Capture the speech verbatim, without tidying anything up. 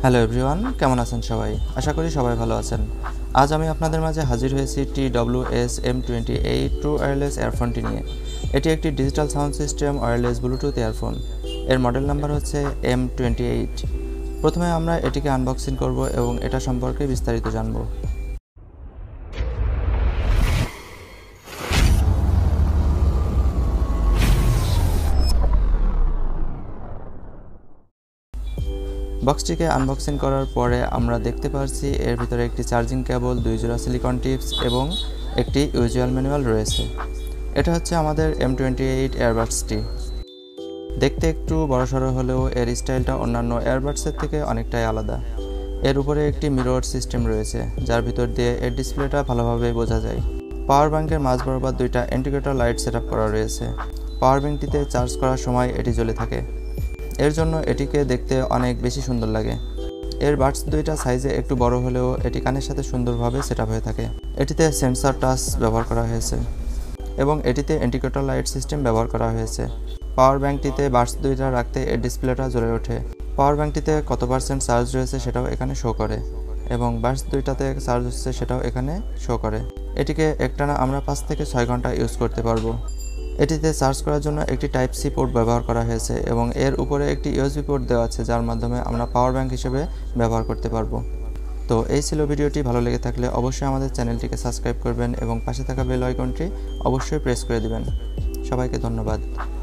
Hello everyone, কেমন আছেন সবাই? আশা করি সবাই ভালো আছেন। আজ আমি আপনাদের মাঝে হাজির হয়েছি T W S M twenty eight true wireless ইয়ারফোনটি নিয়ে। এটি একটি digital sound system wireless bluetooth earphone. এর মডেল নাম্বার হচ্ছে এম টোয়েন্টি এইট। প্রথমে আমরা এটিকে আনবক্সিং করব এবং এটা সম্পর্কে বিস্তারিত জানব। বক্সটিকে আনবক্সিং করার পরে আমরা দেখতে পাচ্ছি এর ভিতরে একটি চার্জিং কেবল, দুই জোড়া সিলিকন টিপস এবং একটি ইউজুয়াল ম্যানুয়াল রয়েছে। এটা হচ্ছে আমাদের এম টোয়েন্টি এইট এয়ারবাডসটি। দেখতে একটু বড়সড় হলেও এর স্টাইলটা অন্যান্য এয়ারবাডসের থেকে অনেকটাই আলাদা। এর উপরে একটি মিরর সিস্টেম রয়েছে, যার ভিতর দিয়ে এর ডিসপ্লেটা ভালোভাবে বোঝা যায়। পাওয়ার ব্যাংকের মাঝ বরাবর দুইটা ইন্ডিকেটর লাইট সেট আপ করা রয়েছে। পাওয়ার ব্যাংকটিতে চার্জ করার সময় এটি জ্বলে থাকে। এর জন্য এটিকে দেখতে অনেক বেশি সুন্দর লাগে। এর বাডস দুইটা সাইজে একটু বড় হলেও এটি কানের সাথে সুন্দরভাবে সেট আপ হয়ে থাকে। এটিতে সেন্সর টাচ ব্যবহার করা হয়েছে এবং এটিতে ইন্ডিকেটর লাইট সিস্টেম ব্যবহার করা হয়েছে। পাওয়ার ব্যাংকটিতে বাডস দুইটা রাখতে এর ডিসপ্লেটা জ্বলে ওঠে। পাওয়ার ব্যাংকটিতে কত পার্সেন্ট চার্জ রয়েছে সেটাও এখানে শো করে এবং বাডস দুইটাতে চার্জ হচ্ছে সেটাও এখানে শো করে। এটিকে একটানা আমরা পাঁচ থেকে ছয় ঘন্টা ইউজ করতে পারবো। এটিতে চার্জ করার জন্য একটি টাইপ সি পোর্ট ব্যবহার করা হয়েছে এবং এর উপরে একটি ইউএসবি পোর্ট দেওয়া আছে, যার মাধ্যমে আমরা পাওয়ার ব্যাংক হিসেবে ব্যবহার করতে পারবো। তো এই ছিল ভিডিওটি। ভালো লেগে থাকলে অবশ্যই আমাদের চ্যানেলটিকে সাবস্ক্রাইব করবেন এবং পাশে থাকা বেল আইকনটি অবশ্যই প্রেস করে দিবেন। সবাইকে ধন্যবাদ।